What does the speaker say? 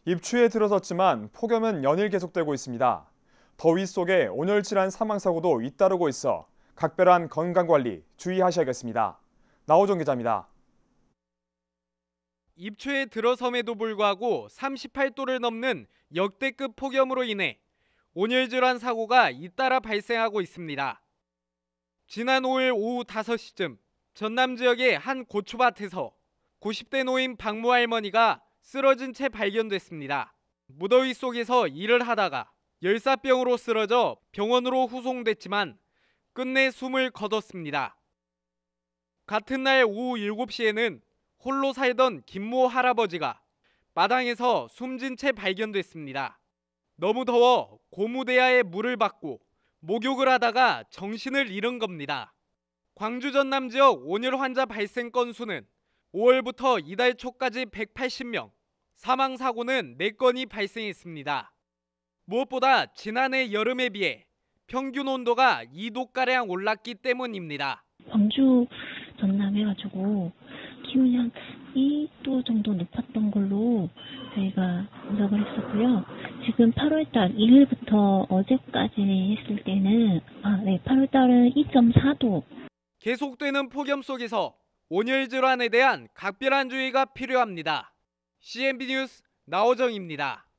입추에 들어섰지만 폭염은 연일 계속되고 있습니다. 더위 속에 온열질환 사망사고도 잇따르고 있어 각별한 건강관리 주의하셔야겠습니다. 나호정 기자입니다. 입추에 들어섬에도 불구하고 38도를 넘는 역대급 폭염으로 인해 온열질환 사고가 잇따라 발생하고 있습니다. 지난 5일 오후 5시쯤 전남 지역의 한 고추밭에서 90대 노인 박모 할머니가 쓰러진 채 발견됐습니다. 무더위 속에서 일을 하다가 열사병으로 쓰러져 병원으로 후송됐지만 끝내 숨을 거뒀습니다. 같은 날 오후 7시에는 홀로 살던 김모 할아버지가 마당에서 숨진 채 발견됐습니다. 너무 더워 고무대야에 물을 받고 목욕을 하다가 정신을 잃은 겁니다. 광주 전남 지역 온열 환자 발생 건수는 5월부터 이달 초까지 180명, 사망 사고는 4건이 발생했습니다. 무엇보다 지난해 여름에 비해 평균 온도가 2도가량 올랐기 때문입니다. 광주 전남 해가지고 기온이 한 2도 정도 높았던 걸로 저희가 분석을 했었고요. 지금 8월달 1일부터 어제까지 했을 때는 8월달은 2.4도. 계속되는 폭염 속에서 온열 질환에 대한 각별한 주의가 필요합니다. CNB 뉴스 나호정입니다.